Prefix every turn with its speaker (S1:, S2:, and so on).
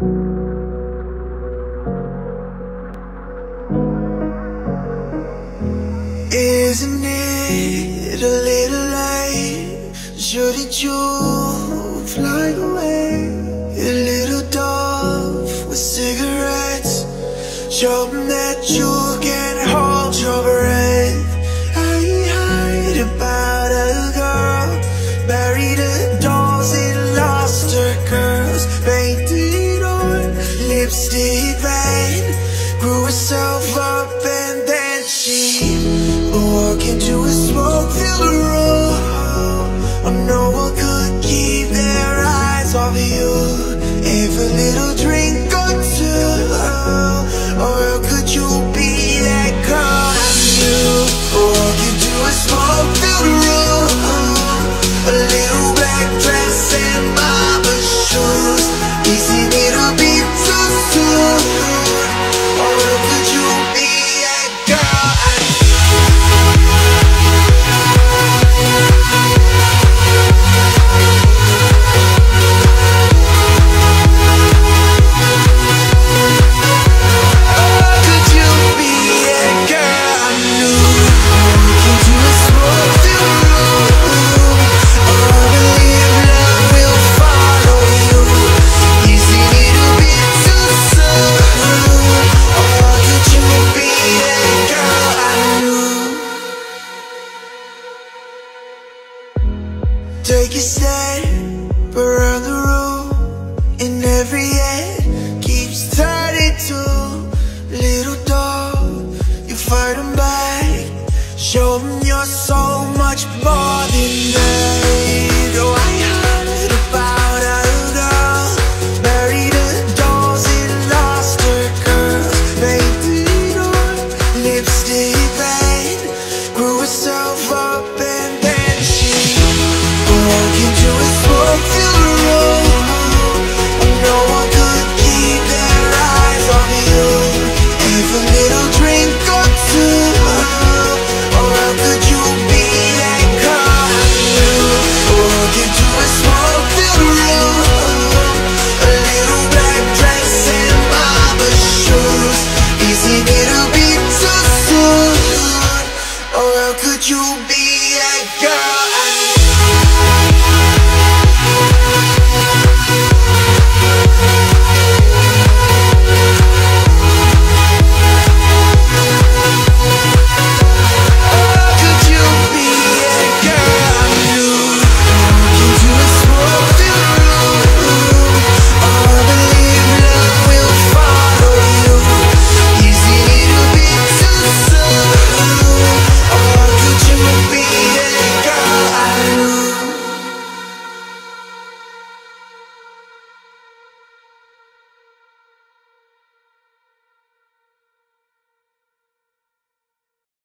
S1: Isn't it a little late? Shouldn't you fly away? A little dove with cigarettes, show them that you can hold your breath. I heard about a girl buried her dolls and lost her curls, painted on lipstick red, grew herself up and then she walk into a smoke-filled room. Oh, no one could keep their eyes off you.